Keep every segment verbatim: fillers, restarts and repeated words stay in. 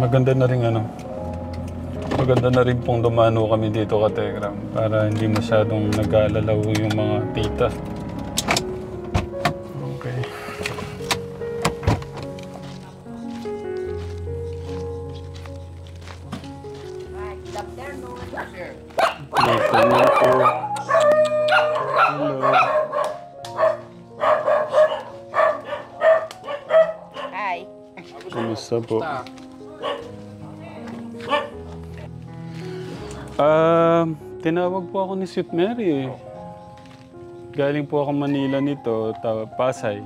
maganda na rin ano. Maganda na rin pong dumano kami dito ka Tegram para hindi masyadong nag-aalalaw yung mga tita. Okay. Dito na po. Hello. Hi. Kumusta po? Ah, tinawag po ako ni Sweet Mary eh. Galing po ako Manila nito, ta Pasay.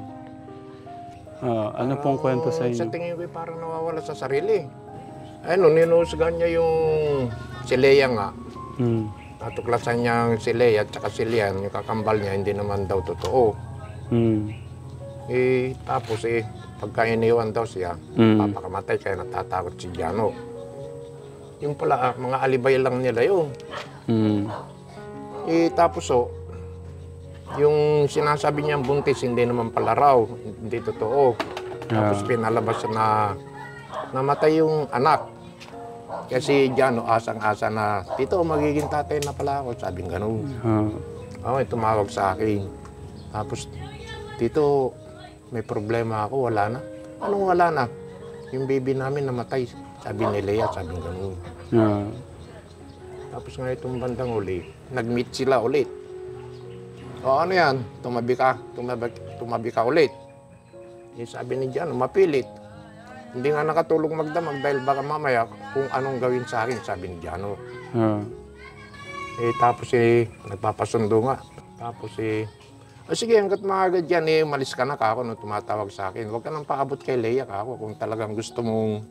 Ah, ano pong kwento sa inyo? Sa tingin ko parang nawawala sa sarili. Ano, ninusugan niya yung si Leia nga. Hmm. Natuklasan niya si Leia at saka si Lian, yung kakambal niya, hindi naman daw totoo. Hmm. Eh, tapos eh, pagka iniwan daw siya, Hmm. papakamatay kaya natatakot si Jano. Yung pala, ah, mga alibay lang nila yun. Hmm. Eh, tapos oh, yung sinasabi niyang buntis, hindi naman pala raw, hindi totoo. Tapos pinalabas na namatay yung anak. Kasi Jano, asang-asa na, Tito, magiging tatay na pala ako. Sabing ganun. Ah. Okay, tumawag sa akin. Tapos, Tito, may problema ako, wala na. Anong wala na? Yung baby namin namatay. Sabi ni Leia, sabing ganun. Ah. Tapos nga itong bandang uli, nag-meet sila ulit. O ano yan, tumabi ka, tumabi, tumabi ka ulit. Eh, sabi ni Jano, mapilit. Hindi nga nakatulog magdamag dahil baka mamaya kung anong gawin sa akin, sabi ni Jano. Ah. Eh, tapos eh, nagpapasundo nga. Tapos eh, o sige, hanggat maaga dyan, eh, malis ka na kako nung tumatawag sa akin. Huwag ka nang paabot kay Leia kako kung talagang gusto mong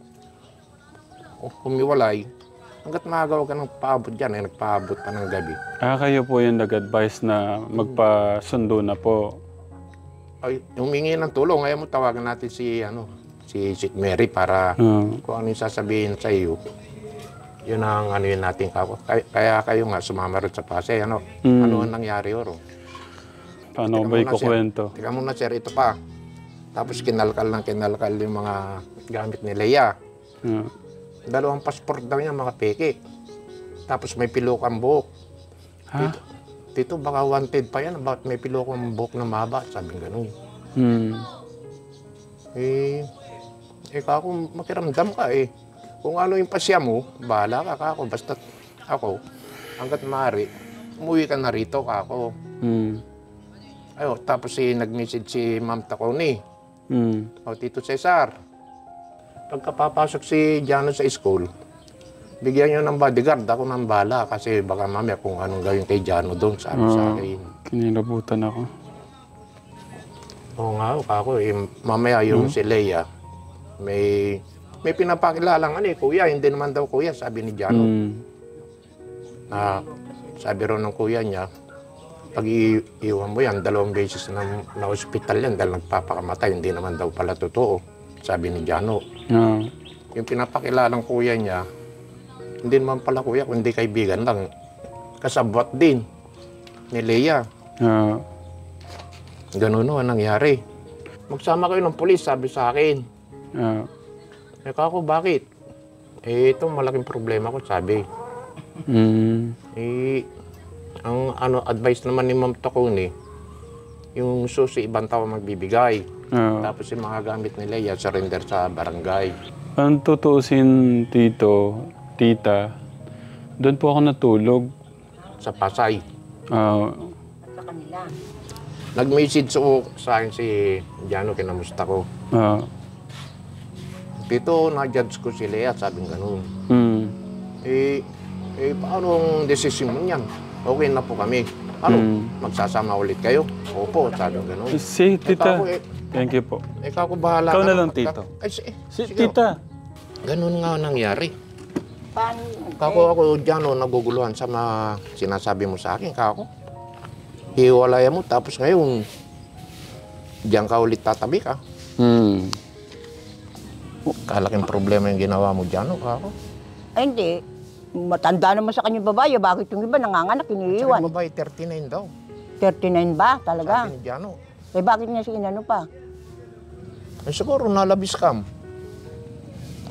oh, humiwalay. Hanggat maaga, huwag ka nang paabot dyan, eh, nagpaabot pa ng gabi. Ah, kayo po yung nag-advise na magpasundo na po. Ay, humingi ng tulong. Ngayon mo tawagan natin si, ano, si Sweet Mary para Ah. kung ano yung sasabihin sa iyo. Yun ang ano yun natin kako. Kaya, kaya kayo nga sumama rin sa Pasay. Ano, Mm. ano ang nangyari oro? Paano Teka ba muna, sir. ikukwento? Teka muna, sir, ito pa. Tapos kinalkal ng kinalkal yung mga gamit ni Leia. Ah. Dalawang passport daw niya, mga peke. Tapos may pilokang buhok. Ha? Tito, tito, baka wanted pa yan. Bakit may pilokang buhok na mahaba? Sabing ganun. Hmm. Eh, eh kako, makiramdam ka eh. Kung ano yung pasya mo, bahala ka kako. Basta ako, hanggat maaari, umuwi ka na rito kako. Hmm. Ayo, tapos si nag-message si Ma'am Taconi. Hmm. O, Tito Cesar, pagkapapasok si Jano sa school, bigyan niyo ng bodyguard, ako nang bahala kasi baka mamaya kung anong gawin kay Jano doon, sabi Ah. sa akin. Kinilabutan ako. Oo nga, ako eh, mamaya yung si Leia, may may pinapakilalang ano eh, kuya, hindi naman daw kuya, sabi ni Jano. Hmm. Na sabi rin ng kuya niya, pag iiwan mo yan, dalawang beses na, na hospital yan dahil nagpapakamatay, hindi naman daw pala totoo, sabi ni Jano. Ah. Yung pinapakilalang kuya niya, hindi naman pala kuya, kundi kaibigan lang. Kasabwat din ni Leia. Ah. Ganun o, nangyari. Magsama kayo ng pulis, sabi sa akin. Ah. Eh, kako, bakit? Eh, ito malaking problema ko, sabi. Hmm. Eh, ang ano, advice naman ni Ma'am Taconi, yung susi, ibang tao magbibigay. Ah. Tapos yung mga gamit ni Leia, surrender sa barangay. Ang tutuusin, tito, tita, doon po ako natulog. Sa Pasay. Ah. Sa kanila. Nag-message ko sa akin si Jano, kinamusta ko. Ah. Tito, na-judge ko si Leia, sabing ganun. Hmm. Eh, eh, paano ang desisyon mo niyan? Okay na po kami. Ano, Hmm. magsasama ulit kayo? Opo, sabing ganun. Si tita. Ikaw, eh, Thank you po. ikaw ko bahala. Ikaw ka na lang, Pagka- tito. Ay, si, Si sige. tita. Ganun nga nangyari. Paano? Kako ako dyan, oh, naguguluhan sa mga sinasabi mo sa akin, kako. Hiwalayan mo, tapos ngayon, diyan ka ulit tatabi ka. Hmm. Kalaking problema yung ginawa mo dyan, oh, kako. Ay, hindi. Matanda naman sa kanyang babae. Bakit yung iba nanganganak, Sa iniiwan? babae, thirty-nine daw. thirty-nine ba talaga? Sabi ni Jano. Eh, bakit niya si inano pa? Eh, siguro nalabis kam.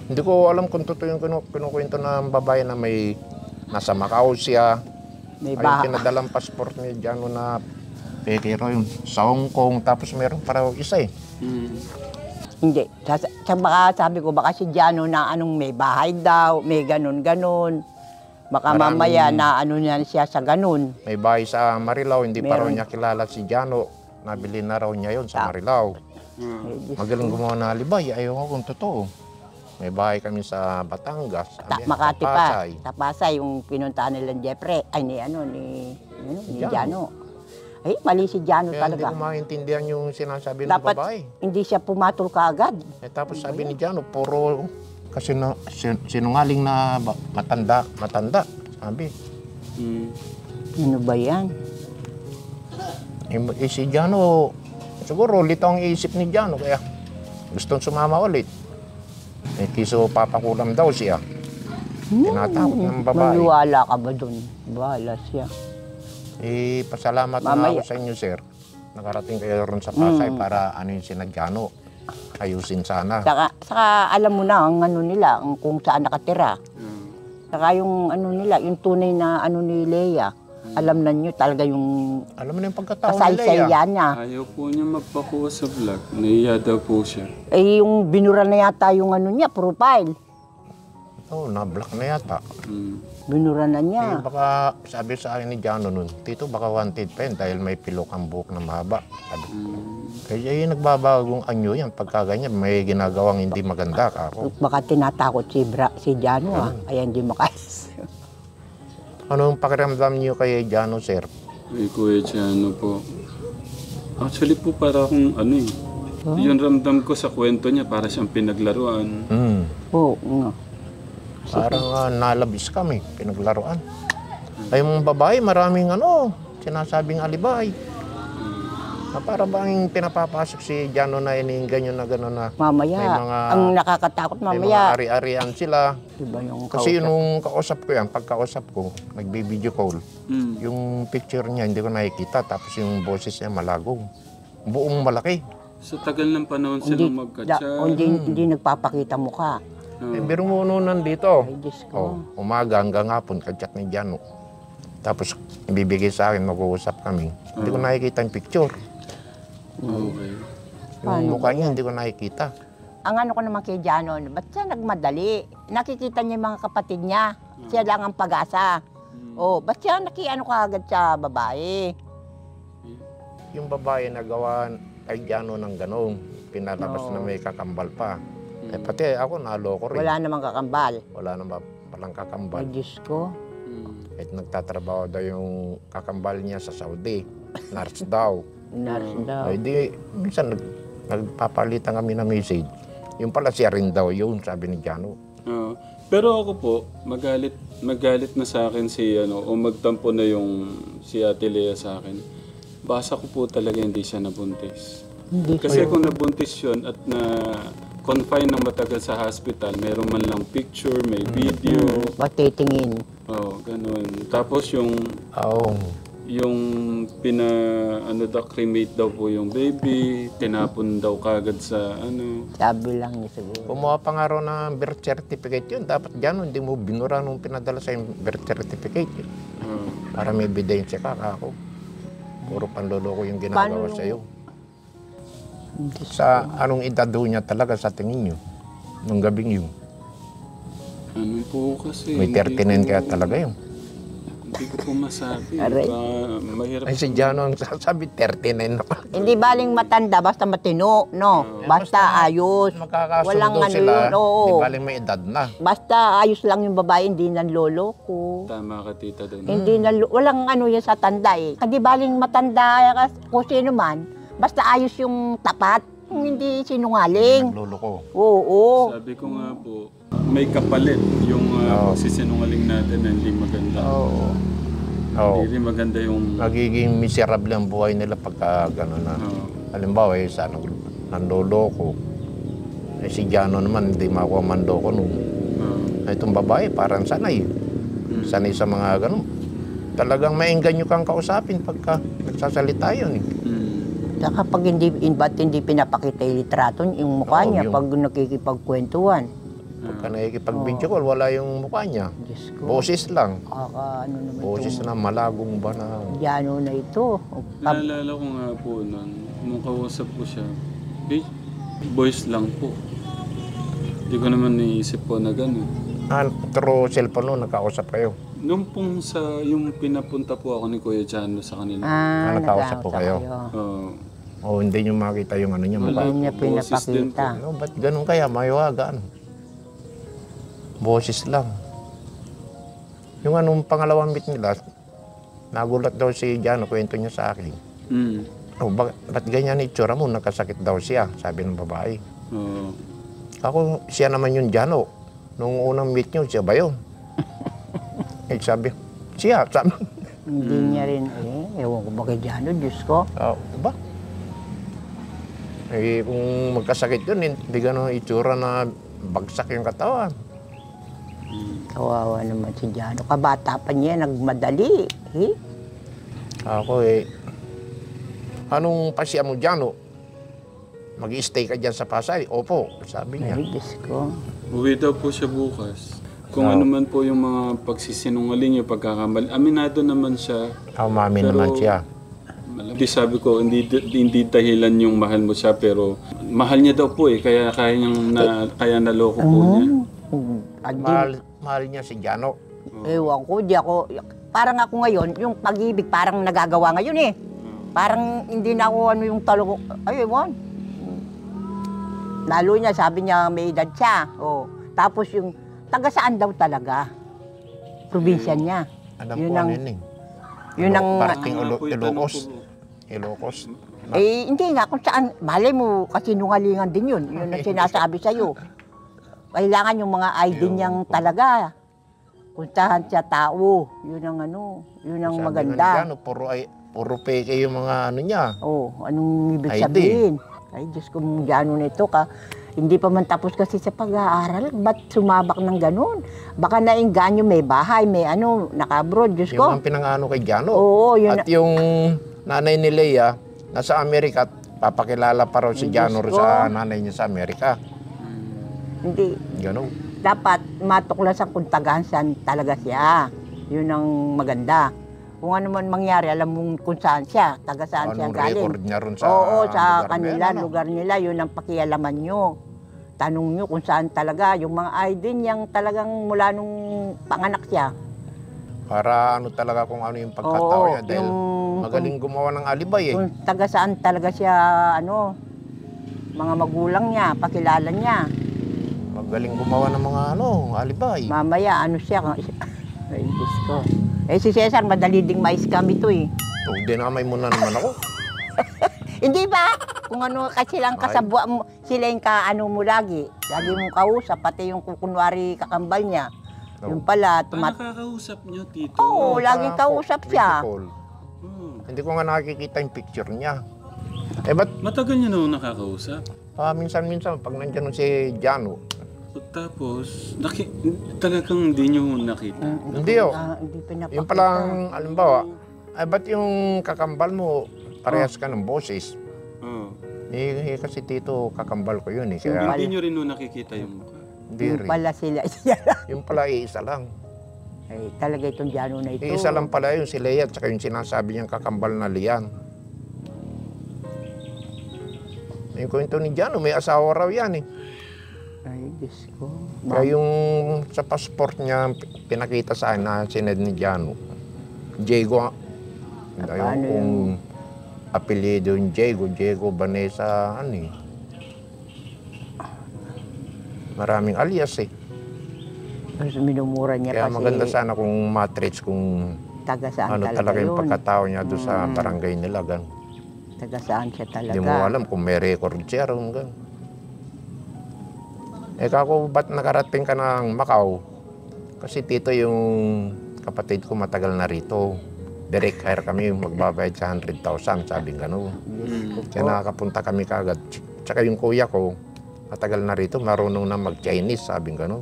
Hindi ko alam kung totoo yung kinu- kinukwento ng babae na may nasa Macau siya. May Ay, baha. pinadalang passport ni Jano na peke raw yun sa Hong Kong. Tapos meron para isa eh. Mm. Hindi. Sa, sa, baka sabi ko, baka si Jano na anong may bahay daw, may ganun-ganun. Baka Maraming- mamaya na ano niya siya sa ganun. May bahay sa Marilao, hindi pa raw Meron. niya kilala si Jano. Nabili na raw niya yon sa Marilao. Ah. Eh, Diyos Magaling ko. gumawa na alibay. Ayaw ko kung totoo. May bahay kami sa Batangas. Ta- sabi, Makati sa pa. Pasay. Sa Pasay, yung pinuntahan nilang Jeffrey. Ay, ni ano, ni, ano, ni Jano. Jano. Ay, mali si Jano Kaya hindi talaga. ko maintindihan yung sinasabi ng Dapat babae. hindi siya pumatol kaagad. Eh, tapos sabi ni Jano, puro kasi na, sin- sinungaling na ba- matanda, matanda. Sabi, Mm. Ano ba yan? eh, eh, si Jano, siguro lito ang isip ni Jano, kaya gustong sumama ulit. Eh, kiso papakulam daw siya. Tinatakot ng babae. Maniwala ka ba dun? Bahala siya. Eh, pasalamat na Mamaya. ako sa inyo, sir. Nakarating kayo ron sa Pasay Mm. para ano yung sinadyano. Ayusin sana. Saka, saka alam mo na ang ano nila, ang kung saan nakatira. Ah. Saka yung ano nila, yung tunay na ano ni Leia. Alam na nyo talaga yung Alam mo na yung pagkatao ni kasaysay Leia. niya. Ayaw po niya magpakuha sa vlog. Naiya daw po siya. Eh yung binura na yata yung ano niya, profile. Oo, oh, na-block na yata. Mm. Binura na Eh, niya. baka sabi sa akin ni Jano nun, Tito, baka wanted pa yan dahil may pilok ang buhok na mahaba. Sabi, Mm. kaya yung nagbabagong anyo yan, pagka ganyan, may ginagawang hindi maganda ka ako. Baka tinatakot si, Bra, si Jano ah. Kaya hindi makais. Anong pakiramdam niyo kay Jano, sir? Ay, Kuya Chano po. Actually po para akong ano eh. Yung ramdam ko sa kwento niya para siyang pinaglaruan. Hmm. Oo nga. Parang uh, nalabis kami, pinaglaruan. Ay, yung babae, maraming ano, sinasabing alibay. Na para bang pinapapasok si Jano na ininggan yun na gano'n na Mamaya, May mga- ang nakakatakot may mga mamaya. ari-arian sila. Diba yung Kasi kausap? nung kausap ko yan, pagkausap ko, nagbi-video call, Mm. yung picture niya hindi ko nakikita, tapos yung boses niya malagong. Buong malaki. Sa tagal ng panahon Hindi, silang da, magkatsa. o hindi, hindi nagpapakita mukha. Eh, biro mo nung nandito. Ay, Diyos ko. Oh, umaga hanggang hapon, kachat ni Jano. Tapos, ibibigay sa akin, mag-uusap kami. Hindi ko nakikita yung picture. Okay. Yung mukha niya, hindi ko nakikita. Ang ano ko naman kay Jano, ba't siya nagmadali? Nakikita niya yung mga kapatid niya. Siya lang ang pag-asa. Oh, ba't siya nakiano ka agad sa babae? Yung babae na gawa kay Jano ng ganong, pinalabas Oo. na may kakambal pa. Eh, pati ako, naloko rin. Wala namang kakambal. Wala naman palang kakambal. Ay, Diyos ko. Mm. At nagtatrabaho daw yung kakambal niya sa Saudi. Nurse daw. Nurse daw. Ay di, minsan nag, nagpapalitan kami ng message. Yung pala siya rin daw yun, sabi ni Jano. Oo. Pero ako po, magalit magalit na sa akin si ano o magtampo na yung si Ate Lea sa akin. Basa ko po talaga hindi siya nabuntis. Hindi ko. Kasi kung nabuntis yun at na confine ng matagal sa hospital, meron man lang picture, may video. Ba't titingin? Oh, ganun. Tapos yung Oo. yung pina ano daw cremate daw po yung baby, tinapon daw kagad sa ano. Sabi lang niya siguro. Kumuha pa nga raw ng birth certificate yun. Dapat Jano, hindi mo binura nung pinadala sa birth certificate. Yun. Oh. Para may ebidensya ka, kako. Puro panloloko yung ginagawa Paano yung- sa'yo. Sa anong edad daw niya talaga sa tingin niyo? Nung gabing yun. Ano po kasi May hindi thirty-nine ko- kaya talaga yun. Hindi ko po masabi. Aray. Ah, mahirap. Ay si Jano ang sasabi, thirty-nine na pa. Hindi baling matanda, basta matino, no? Basta ayos. Magkakasundo Walang ano sila, yun, oo. di baling may edad na. Basta ayos lang yung babae, hindi nanlolo ko. Tama ka, tita, doon. Hindi na, walang ano yan sa tanda eh. Hindi baling matanda kas- kung sino man, basta ayos yung tapat, yung hindi sinungaling. Naglolo ko. Oo. Sabi ko nga po, may kapalit yung uh, Oo. pagsisinungaling natin na hindi maganda. Oo. Oo. Hindi maganda yung... Magiging miserable ang buhay nila pagka gano'n na. Oo. Halimbawa, eh, sa nang nanloloko. Eh si Jano naman, hindi makuha manloko nung. Oo. Ay, itong babae, parang sanay. Sanay sa mga gano'n. Talagang maingganyo kang kausapin pagka nagsasalita yun. Eh. Mm. Saka pag hindi, in- ba't hindi pinapakita yung litrato, yung mukha Oo, niya, yung- pag nakikipagkwentuhan. Pagka nakikipag-video call, wala yung mukha niya. Diyos ko. Boses lang. Kaka, ano naman Boses itong na malagong ba na. Jano na ito. O, pab- Naalala ko nga po nun, nung kausap ko siya, eh, voice lang po. Hindi ko naman naisip po na gano'n. Ah, through cellphone no, nagkausap kayo. Nung pong sa, yung pinapunta po ako ni Kuya Jano sa kanila. ah, Ah, nagkausap po kayo. Uh, O hindi niyo makita yung ano niya. Wala. Mukha. Hindi niya Boses din pinapakita. Ano, ba't ganun kaya? Mayawagan. Boses lang. Yung anong pangalawang meet nila, nagulat daw si Jano, kwento niya sa akin. mm, Oh, ba, ba't ganyan itsura mo? Nakasakit daw siya, sabi ng babae. uh, Ako, siya naman yung Jano. Nung unang meet niyo, siya ba yun? Eh, sabi, siya, sabi. Hindi niya rin, eh, ewan ko ba kay Jano, Diyos ko. Oh, ba? Eh, kung magkasakit yun, hindi ganun itsura na bagsak yung katawan. Kawawa naman si Jano. Kabata pa niya, nagmadali. Eh? Ako eh, anong pasya mo dyan, no? Mag-i-stay ka dyan sa Pasay? Opo, sabi niya. Ay, Diyos ko. uwi daw po siya bukas. Kung Oh. ano man po yung mga pagsisinungaling yung pagkakamali. Aminado naman siya. Umamin Pero- naman siya. Hindi sabi ko, hindi hindi dahilan yung mahal mo siya, pero mahal niya daw po eh, kaya kaya niyang na, kaya naloko po niya. Mm, adi- Mahal, mahal niya si Jano. Ewan ko, di ako, parang ako ngayon, yung pag-ibig parang nagagawa ngayon eh. Parang hindi na ako ano yung talo, ay ewan. Lalo niya, sabi niya may edad siya. Oh. Tapos yung, taga saan daw talaga? Probinsya niya. Alam Yun ko ang- ano yun eh. Yun ang, Parating Ano nga Ilo- po yung tanong Ilocos. ko? Ilocos. eh hindi nga, kung saan, malay mo, kasi nungalingan din yun. Yun ang sinasabi sa'yo. Kailangan yung mga I D niyang talaga. Puntahan siya tao. Yun ang ano, yun ang Sabi nga ni maganda. Jano, puro, ay, puro peke yung mga ano niya. Oh, anong ibig I D. sabihin? Ay, Diyos ko, mong gano'n nito ka. Hindi pa man tapos kasi sa pag-aaral. Ba't sumabak ng gano'n? Baka naingganyo, may bahay, may ano, naka-abroad, Diyos Yung ko. ang pinangano kay Jano. Oo, yun. At yung nanay ni Leia, nasa Amerika, at papakilala pa raw si Ay, Jano Diyos sa ko. nanay niya sa Amerika. Hindi. Gano'n. Dapat matuklasan kung tagaan saan talaga siya. Yun ang maganda. Kung ano man mangyari, alam mong kung saan siya, taga saan siya Anong galing. record niya ron sa Oo, sa lugar kanila, na yan, ano? lugar nila, yun ang pakialaman nyo. Tanong nyo kung saan talaga, yung mga I D niyang talagang mula nung panganak siya. Para ano talaga kung ano yung pagkatao Oo, niya. Dahil yung- magaling gumawa ng alibay eh. Kung taga saan talaga siya, ano, mga magulang niya, pakilala niya. Magaling gumawa ng mga ano, alibay. Mamaya, ano siya, ay, Diyos ko. Eh, si Cesar, madali ding mais-scam ito eh. So, dinamay mo na naman ako. Hindi ba? Kung ano kasi lang kasabwa mo, sila yung kaano mo lagi. Lagi mong kausap, pati yung kunwari kakambal niya. Yung pala, Ah, tumat... nakakausap niyo, Tito? Oo, laging kausap siya. Video call. Oh. Hindi ko nga nakikita yung picture niya. Eh, ba't Matagal niyo na nakakausap? ah, minsan-minsan pag nandiyan si Jano, Tapos, naki, talagang hindi niyo nakita. hindi oh. Ah, hindi pinapakita. Yung palang, alimbawa, ay ba't yung kakambal mo, parehas ka ng boses? Oh. Eh, eh, kasi tito, kakambal ko yun eh. Kaya Hindi niyo rin no nakikita yung mukha. hindi Yung rin. pala sila, siya lang. Yung pala, iisa lang. Ay, talaga itong Jano na ito. Iisa lang pala yung si Leia at saka yung sinasabi niyang kakambal na Lian. Yung kwento ni Jano, may asawa raw yan eh. Ay, Diyos ko. Kaya yung sa passport niya, pinakita sa akin na sined ni Jano. Diego, paano ayun kung apelyido yung Diego, Diego Vanessa, ano eh. Maraming alias eh. Mas minumura niya Kaya kasi maganda sana kung matrix kung taga saan ano talaga, talaga yung yun. pagkatao niya doon sa Mm. barangay nila. Gan. Taga saan siya talaga. Hindi mo alam kung may record siya ron. Gan. Eh kako, ba't nakarating ka ng Macau? Kasi tito yung kapatid ko matagal na rito. Direct hire kami, magbabayad sa one hundred thousand, sabing gano'n. Kaya nakakapunta kami kagad. Tsaka yung kuya ko, matagal na rito, marunong na mag-Chinese, sabing gano'n.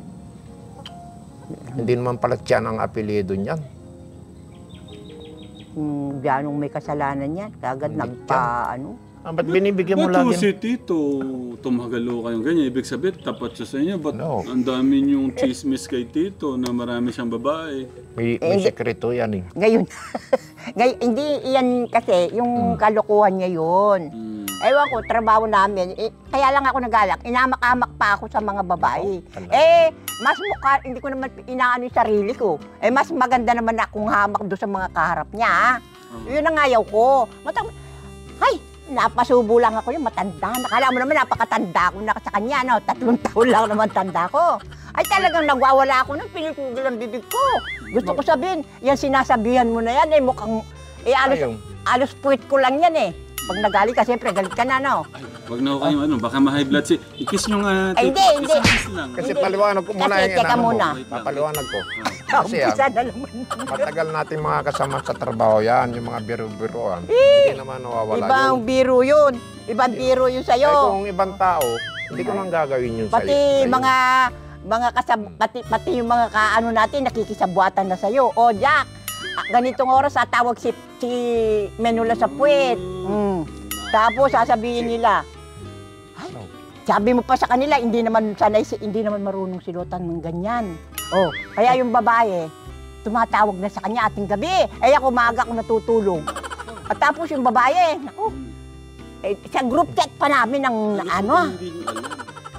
Hindi naman pala tiyan ang apelyido niyan. Kung Janong may kasalanan yan, kagad Hindi nagpa, ano, Ah, ba't binibigyan mo Ba't po lagi? si Tito tumagalo kayong ganyan? Ibig sabihin, tapat siya sa inyo. Ba't No. ang dami niyong chismis kay Tito na marami siyang babae? May, may sekreto yan eh. Ngayon, ngayon, hindi yan kasi, yung kalokohan niya yun. Hmm. Ewan ko, trabaho namin. Eh, kaya lang ako nagalak. Inamak-amak pa ako sa mga babae. talaga. Eh, mas mukha, hindi ko naman inaano yung sarili ko. Eh, mas maganda naman akong hamak doon sa mga kaharap niya. Yun ang ayaw ko. Matang, ay, napasubo lang ako yung matanda. Nakala mo naman napakatanda ko na sa kanya. No? Tatlong taon lang naman tanda ko. Ay, talagang nagwawala ako nung pinipugil ang bibig ko. Gusto ko sabihin, yan sinasabihan mo na yan. Eh, mukhang, eh, alos, Ayaw. alos puwit ko lang yan eh. Pag nagalit ka, siyempre, galit ka na, no? Ay, wag na ho kayong ano, baka ma-high blood si... I-kiss nyo nga, Ay, Tito. hindi, hindi. Isang kiss lang. Kasi Hindi. paliwanag ko muna Kasi, yung teka inaano mo. muna. Papaliwanag ko. Ah. Kasi yan, Umpisa na naman. matagal natin mga kasama sa trabaho yan, yung mga biro-biroan. Hindi naman nawawala Ibang yun. biro yun. Ibang biro yun Ay, sa'yo. kung ibang tao, hindi ko nang gagawin yun Pati sa'yo. mga mga kasab pati, pati yung mga kaano natin nakikisabuatan na sa'yo. O Jack, ah, ganitong oras tatawag si, si Menula sa puwet. Mm. Tapos sasabihin nila, ay, sabi mo pa sa kanila, hindi naman sanay, si- hindi naman marunong silutan ng ganyan. Oh, kaya yung babae, tumatawag na sa kanya ating gabi. Ay ako maaga ako natutulog. At tapos yung babae, naku, eh, sa group chat pa namin ng ano, Hindi nyo alam.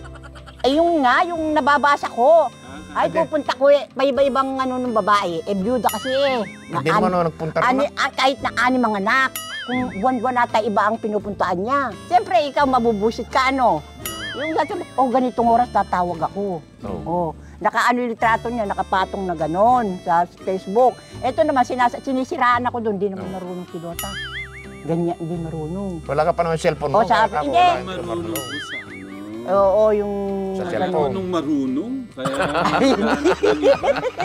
eh yung nga, yung nababasa ko. Ah, Ay, pupunta ko eh, may iba-ibang ano ng babae. Eh, byuda kasi eh. Na, Hindi naman ako nagpunta ani, rin. ah, kahit na ani mga anak. Kung buwan-buwan nata iba ang pinupuntaan niya. Siyempre, ikaw mabubusit ka, ano? Yung sabi, oh, ganitong oras tatawag ako. Oo. Oh, nakaano yung litrato niya, nakapatong na ganon sa Facebook. Ito naman, sinasa, sinisiraan ako doon, di naman marunong pilota. Ganyan, hindi marunong. Wala ka pa naman cellphone Oh, mo. sa- kaya ka, hindi. wala yung marunong marunong. ko sa ano. Oo, yung... Sa Ay, cellphone. marunong marunong. Kaya maghanap ng iba.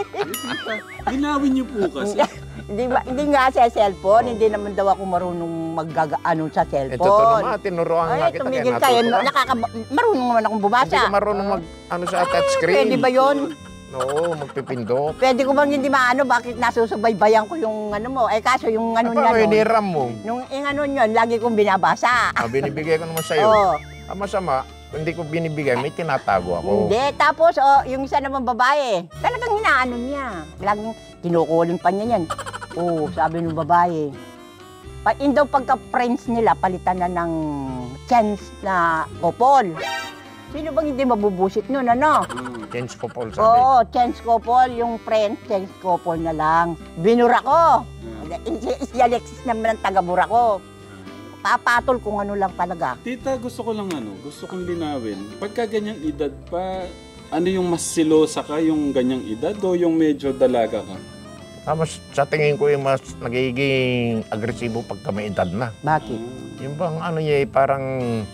Ginawin niyo po kasi. Hindi, ba- hindi nga sa cellphone, hindi naman daw ako marunong mag-ano sa Eh, cellphone. totoo naman, tinuruan nga Ay, kita. tumigil kaya ka. Eh, natuto ka. nakaka marunong naman akong bumasa. Hindi ka marunong mag, ano sa touchscreen. Pwede ba yun? Oo, magpipindot. Pwede ko bang hindi maano, bakit nasusubaybayan ko yung ano mo? Eh kaso yung ano Ano niya pa, nun, hiniram mo. nung yung ano yun, lagi kong binabasa. Ah, binibigay ko naman sa'yo. Oo. Ang masama, kung hindi ko binibigay, may tinatago ako. Hindi, tapos oh, yung isa naman babae, talagang hinaano niya. Laging kinukuling pa niya yan. Oo, sabi ng babae. Pa, in daw pagka-friends nila, palitan na ng chance na couple. Sino bang hindi mabubusit nun, ano? Hmm. Change ko, Paul, sabi. Oo, chance couple, yung friend, chance couple na lang. Binura ko. Hmm. Si, si Alexis naman ang taga-bura ko. Papatol kung ano lang talaga. Tita, gusto ko lang ano, gusto kong linawin. Pagka ganyang edad pa, ano yung mas silosa ka, yung ganyang edad o yung medyo dalaga ka? Ah, mas, sa tingin ko yung mas nagiging agresibo pagka may edad na. Bakit? Yung bang ano niya, eh, parang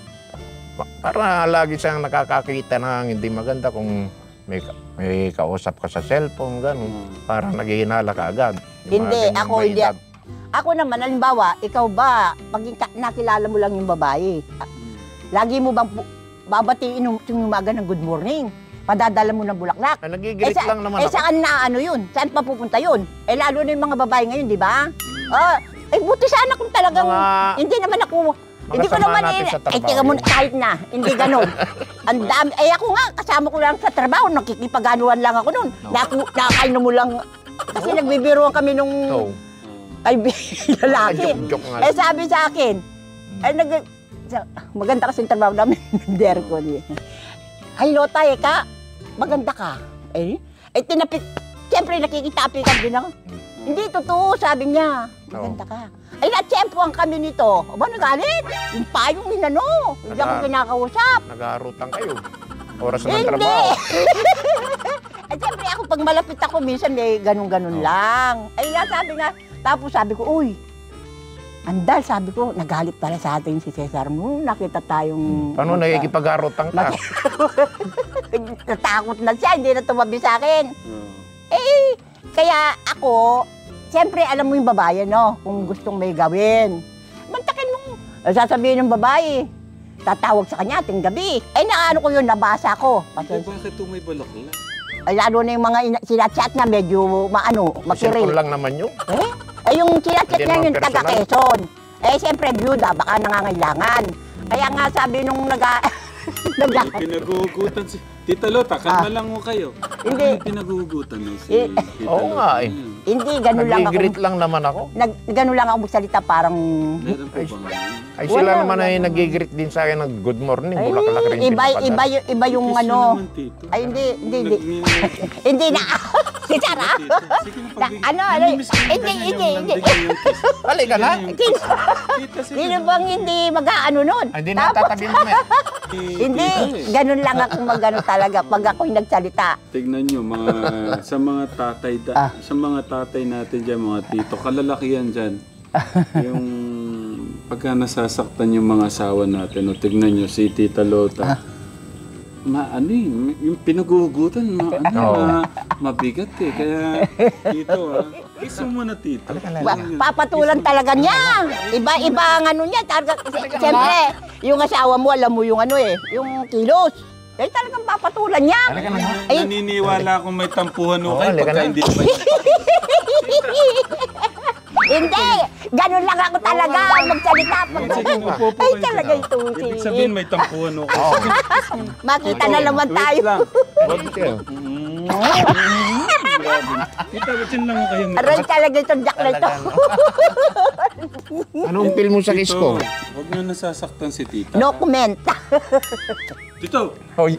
pa- para lagi siyang nakakakita ng hindi maganda kung may, ka- may kausap ka sa cellphone, gano'n. Hmm. Parang naghihinala ka agad. Yung mga Hindi, ganyang ako may hindi. edad. Ako naman, halimbawa, ikaw ba, pag ika- nakilala mo lang yung babae, ah, lagi mo bang pu- babatiin yung yung umaga ng good morning? Padadala mo ng bulaklak? Ah, nagigirit sa- lang naman eh ako. saan na ano yun? Saan pa pupunta yun? Eh lalo na yung mga babae ngayon, di ba? Oh, eh buti sana kung talagang, Mga- hindi naman ako, hindi ko sama naman, natin eh, sa eh trabaho teka muna, yun. kahit na, hindi ganun. Ang dami, eh ako nga, kasama ko lang sa trabaho, nakikipaganuan lang ako nun. Naku, nakakainom mo lang, kasi nagbibiruan kami nung, So, ay, lalaki. joke-joke nga. Eh sabi sa akin, ay nag sa- maganda kasi yung trabaho namin ng Derco ni. Ay Lota, eh ka, maganda ka. Eh, eh tinapit, siyempre nakikitapikan din ako. Hindi totoo, sabi niya. Maganda ka. Ay natsyempohan kami nito. Aba nagalit? Yung payong minano. Hindi ako Nag- kinakausap. Nag-aarutan kayo. Oras na ng Hindi. trabaho. Eh siyempre ako pag malapit ako, minsan may ganun-ganun Oh. lang. Ay nga sabi nga, tapos sabi ko, uy, andal, sabi ko, nagalit pala sa atin si Cesar mo. Nakita tayong... Paano nakikipag-aarutan ka? Natakot na siya, hindi na tumabi sa akin. Ah. Eh, kaya ako, siyempre alam mo yung babae, no? Kung gustong may gawin. Mantakin mo. Eh, sasabihin ng babae, tatawag sa kanya ating gabi. Eh, naano ko yun, nabasa ko. Eh, Pasensya. bakit ito may balaklak? Ay, lalo na yung mga ina- sinachat na medyo maano, Cellphone makiril. lang naman yun. Eh? Eh, yung sinachat Hindi niya naman yung taga personal. Quezon. Eh, siyempre, byuda, baka nangangailangan. Kaya nga sabi nung naga... naga Pinagugutan si... Tita Lota, kalma lang mo kayo. Hindi. Ano pinagugutan mo si Eh, Tita Oo Lota? nga eh. Ngayon? hindi, ganun lang ako. Nag-greet lang naman ako. Nag, ganun lang ako magsalita, parang... Meron po bang ano? Ay sila Wala, naman ay wala. nag-greet din sa akin ng good morning. Ay, Bulaklak rin iba, pinapadala. iba, yung- iba yung Kiss ano... nyo naman, Tito. Ay, hindi, hindi, hindi. Nagmi- Hindi na. Si Sara. Tito, sige na, Na- pagbigay- ano, ano, Namimiss ko yung hindi, ganyan, hindi, yung hindi. nabigay yung kiss. Halika na. Ganyan yung kiss. Tita, sige Sino na. bang hindi mag-ano nun? Ay, Hindi na Tapos, tatabi mo eh. hindi, ganun lang ako mag-ano talaga pag ako'y nagsalita. Tignan nyo, mga, sa mga tatay, da, Ah. sa mga tatay natin dyan, mga tito, kalalakihan dyan. Yung pagka nasasaktan yung mga asawa natin, o tignan nyo, si Tita Lota, ma, ano yun, yung pinagugutan, ma, ano, Oo. ma, mabigat eh. Kaya, Tito ah, kiss mo muna, Tito. Ba- papatulan talaga niya. Iba-iba ang ano niya. Talaga, siyempre, yung asawa mo, alam mo yung ano eh, yung kilos. Eh, talagang papatulan niya. Halika na nga. Ay. Naniniwala akong may tampuhan o Oo, kayo halika pagka na. hindi ba Hindi, ganun lang ako talaga magsalita. Pag, Sige, upo po ay, kayo talaga dyan. ito. Ibig Si, sabihin may tampuhan o kayo. makita na naman tayo. Wait lang. Huwag kayo. Mm. Grabe. Tita, batin lang kayo. Aray talaga itong jack na ito. Talaga, no? Anong feel mo sa kiss ko? Huwag na nasasaktan si Tita. No comment. Tito! Hoy.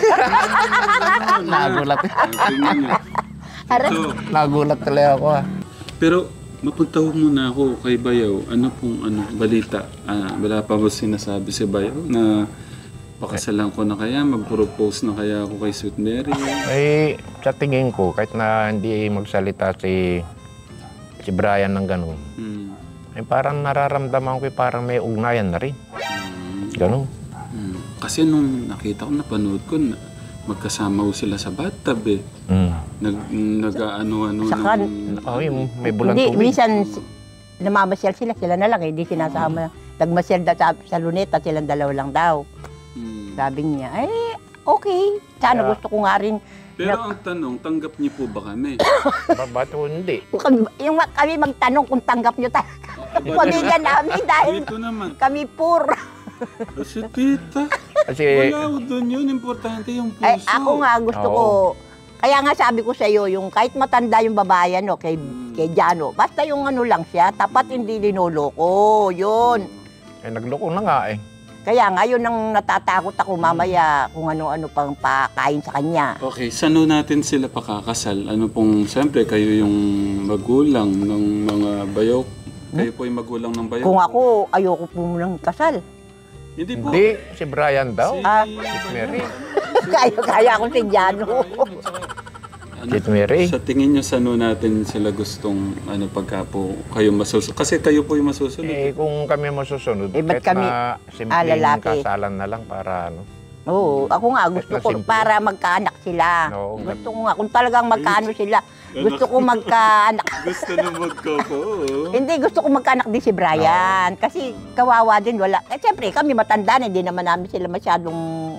Nagulat eh. Ay, tingnan niyo. Aray. Tito, Nagulat talaga ako ah. pero mapagtawag muna ako kay Bayaw. Ano pong ano, balita? Ah, wala pa ba sinasabi si Bayaw na pakasalan ko na kaya, mag-propose na kaya ako kay Sweet Mary? Eh, sa tingin ko, kahit na hindi magsalita si si Brian ng ganun, Hmm. ay parang nararamdaman ko eh, parang may ugnayan na rin. Hmm. Ganun. Hmm. Kasi nung nakita ko, napanood ko, na, magkasama ko sila sa bathtub eh. Mm. Nag, nag-ano-ano Saka- ng... Oh, yung may bulan Hindi, tubig. minsan si- namamasyal sila, sila na lang, eh, hindi sinasama. Nagmasyal daw sa, sa luneta, silang dalawa lang daw. Hmm. Sabi niya, ay, okay. Sana Kaya- gusto ko nga rin. Pero ang tanong, tanggap niyo po ba kami? Ba- Ba't hindi? Kung- Yung kami magtanong kung tanggap nyo talaga. Pamilya namin dahil Dito naman. kami poor. Kasi tita, Kasi, wala ko doon yun. Importante yung puso. Ay, ako nga gusto ko. Oo. Kaya nga sabi ko sa iyo, yung kahit matanda yung babae no, kay Mm. kay Jano, basta yung ano lang siya, tapat hindi linoloko. Yun. eh, nagloko na nga eh. Kaya nga yun ang natatakot ako mamaya kung ano-ano pang pakain sa kanya. Okay, saan natin sila pakakasal? Ano pong, siyempre, kayo yung magulang ng mga bayaw. Kayo po yung magulang ng bayaw. Kung ako, ayoko po munang kasal. Hindi po. Hindi, si Brian daw. Si Ah. Mary. Kaya, kaya ako si Jano. Ano, Kate Mary. sa tingin nyo, saan natin sila gustong ano, pagka po kayo masusunod? Kasi kayo po yung masusunod. Eh, kung kami masusunod, Eh, ba't kahit kami- na simpleng Ah, lalaki. kasalan na lang para ano. Oo, ako nga gusto ko Simple. para magkaanak sila. Oo. Gusto ko nga, kung talagang magkaano sila, gusto ko magkaanak. Gusto na magkako. Hindi, gusto ko magkaanak din si Brian. Kasi kawawa din, wala. Eh, siyempre, kami matanda na, hindi naman namin sila masyadong...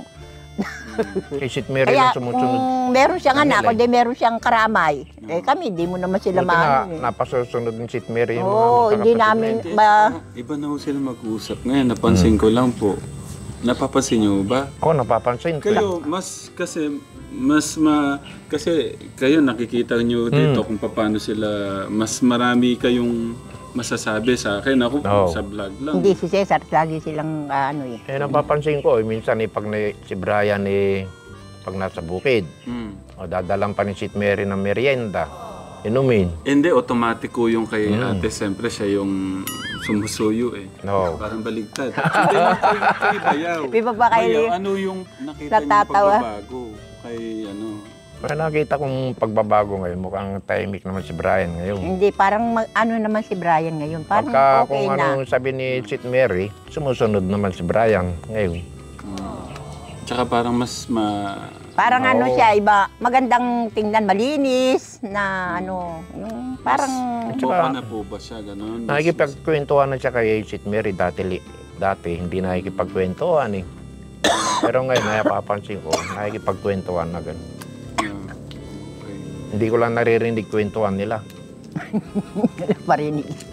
Kay Sit Mary Kaya lang sumusunod. kung meron siyang Ano anak, lang? kundi meron siyang karamay. Eh kami, hindi mo naman sila Buti na, maano. eh. napasusunod din Sit Mary yung Oo, mga hindi magkakapatid namin na yun. ba... Iba na ho sila mag-usap. Ngayon, napansin ko lang po. Napapansin nyo ba? Ako, napapansin. Kayo, mas kasi, mas ma... Kasi kayo nakikita nyo dito kung paano sila, mas marami kayong masasabi sa akin. Ako Oo. sa vlog lang. Hindi si Cesar, lagi silang ah, ano eh. Eh, napapansin ko, eh, minsan eh, pag na, si Brian eh, pag nasa bukid, Hmm. o dadalang pa ni Sit Mary ng merienda, inumin. Hindi, automatic ko yung kay Mm. ate. Siyempre, siya yung sumusuyo eh. No. Parang baligtad. Hindi lang kay, kay Bayaw. Di ba ba kayo- Bayaw, ano yung nakita niyo Natatawa? pagbabago? Kay ano? Kaya nakita kong pagbabago ngayon, mukhang tahimik naman si Brian ngayon. Hindi, parang mag- ano naman si Brian ngayon. Parang Pagka okay kung na. ano sabi ni Sit Mary, sumusunod naman si Brian ngayon. Hmm. Tsaka parang mas ma... Parang Oo. ano siya, iba, magandang tingnan, malinis, na ano, yung parang... Boka na po ba siya? Ganon? Nakikipagkwentuhan na siya kay Sit Mary dati, li- dati hindi nakikipagkwentuhan eh. Pero ngayon, napapansin ko, nakikipagkwentuhan na gano'n. Ah, okay. Hindi ko lang naririnig kwentuhan nila. Parinig.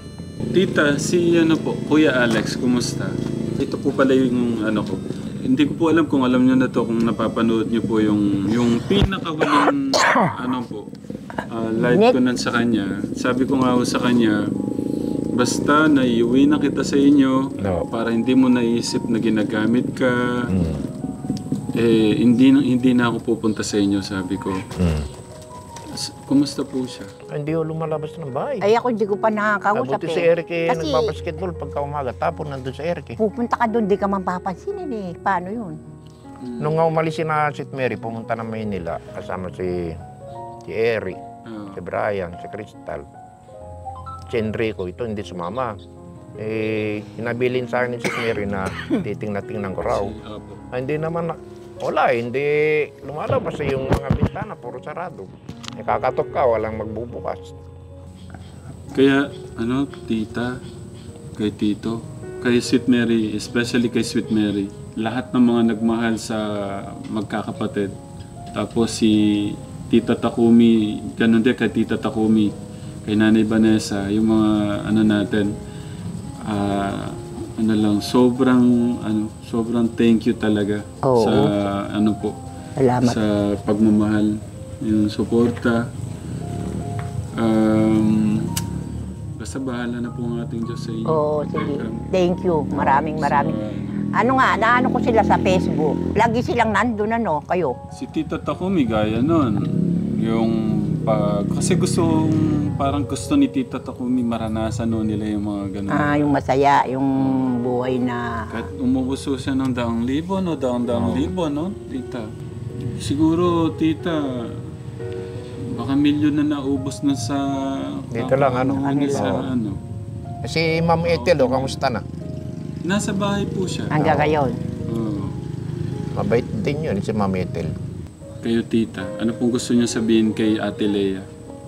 Tita, si ano po, Kuya Alex, kumusta? Ito po pala yung ano ko. Hindi ko po alam kung alam niyo na to, kung napapanood niyo po yung yung pinakahuling ano po, ah, live ko nun sa kanya. Sabi ko nga ho sa kanya, basta naiuwi na kita sa inyo No. para hindi mo naisip na ginagamit ka. Mm. Eh, hindi, na- hindi na ako pupunta sa inyo, sabi ko. Mm. S- Kumusta po siya? Ay, hindi ko lumalabas ng bahay. Ay ako hindi ko pa nakakausap Abuti eh. si Eric eh, Kasi nagbabasketball pagka umaga. Tapon nandun si Eric eh. pupunta ka doon, di ka man papansinin eh. Paano yun? Nung nga umalis si na si Mary, pumunta na Maynila kasama si si Eric, Ah, si Brian, si Crystal, si Enrico. Ito hindi sumama. Eh, hinabilin sa akin ni si Mary na titing-natingnan ko raw. si- opo. Ah, hindi naman, na, wala, eh, hindi lumalabas eh, yung mga bintana, puro sarado. Eh, kakatok ka, walang magbubukas. Kaya, ano, tita, kay tito, kay Sweet Mary, especially kay Sweet Mary, lahat ng mga nagmahal sa magkakapatid. Tapos si Tita Takumi, ganun din kay Tita Takumi, kay Nanay Vanessa, yung mga ano natin, ah, ano lang, sobrang, ano, sobrang thank you talaga Oo. sa, ano po, Salamat. sa pagmamahal, yung suporta. Um, basta bahala na po ang ating Diyos sa inyo. Oo, sige. Tekram. Thank you. Maraming maraming. Sa- Ano nga, naano ko sila sa Facebook. Lagi silang nandun ano, kayo. si Tita Takumi gaya nun. Yung pag, kasi gusto, parang gusto ni Tita Takumi maranasan nun nila yung mga ganun. Ah, yung masaya, yung buhay na... Kahit umubuso siya ng daang libo, no? Daang-daang libo, no? Tita. Siguro, Tita, baka milyon na naubos na sa... Dito lang, ano? kakaano sa, Oo. ano. Si Ma'am Ethel, oh, kamusta na? Nasa bahay po siya. Hanggang ngayon. Oo. Mabait din yun, si Ma'am Ethel. Kayo, Tita, ano pong gusto niyo sabihin kay Ate Lea?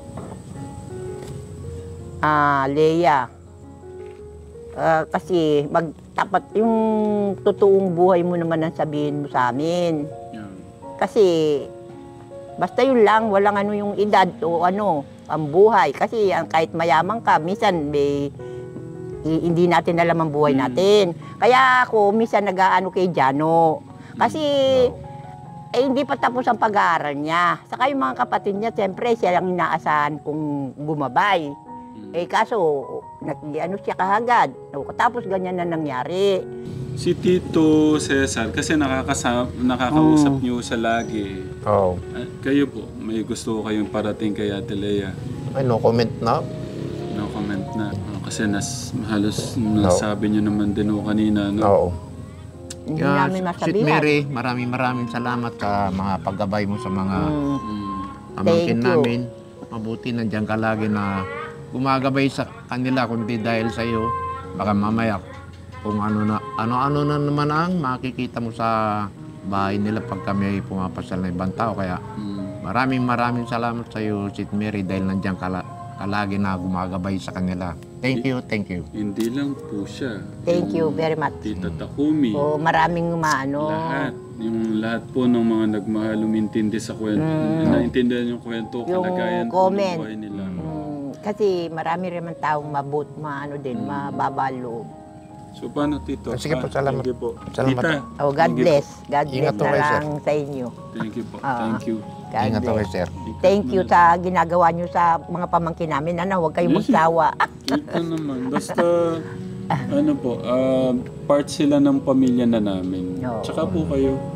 Ah, Leia. Ah, kasi magtapat yung totoong buhay mo naman ang sabihin mo sa amin. Yan. Kasi basta yun lang, walang ano yung edad o ano, ang buhay. Kasi ang kahit mayaman ka, minsan may i- hindi natin alam ang buhay Mm. natin. Kaya ako minsan nag-aano kay Jano. Kasi eh, hindi pa tapos ang pag-aaral niya. Saka yung mga kapatid niya, siyempre siya lang inaasahan kung gumabay. Mm. Eh kaso, nag, ano siya kahagad. Tapos ganyan na nangyari. Si Tito Cesar, kasi nakakasa, nakakausap Mm. niyo sa lagi. Oo. Ah, kayo po, may gusto ko kayong parating kay Ate Lea. Ay, no comment na. No comment na. Ah, kasi nas, halos nasabi niyo naman din o kanina. No? Oo. Hindi Kaya, namin Sweet masabihan. Mary, maraming maraming salamat sa mga paggabay mo sa mga Mm. Mm. pamangkin Thank you. namin. Mabuti nandiyan ka lagi na gumagabay sa kanila kundi dahil sa iyo. Baka mamaya kung ano na ano-ano na naman ang makikita mo sa bahay nila pag kami ay pumapasal na ibang tao. Kaya Mm. maraming maraming salamat sa iyo, Sweet Mary, dahil nandiyan ka, la- ka lagi na gumagabay sa kanila. Thank you, thank you. Hindi lang po siya. Thank you very much. Tita Takumi. O maraming umano. Lahat. Yung lahat po ng mga nagmahal, umintindi sa kwento. Mm. Naintindihan yung kwento, Yung kalagayan po ng comment. buhay nila. Mm, kasi marami rin man taong mabut, maano din, Mm. mababalo. So paano, Tito? Ah, sige po, Ah, salamat. Thank you po. Salamat. Tita, Oh, God thank you bless. God Ingat bless po na kayo, sir. lang sa inyo. po. Thank you po. Ah. Thank you. God Ingat ako, bless. sir. Thank you sa ginagawa nyo sa mga pamangkin namin. Ano, huwag kayong Yes, magsawa. Ito naman. Basta, ano po, ah, part sila ng pamilya na namin. Oo. Tsaka po kayo.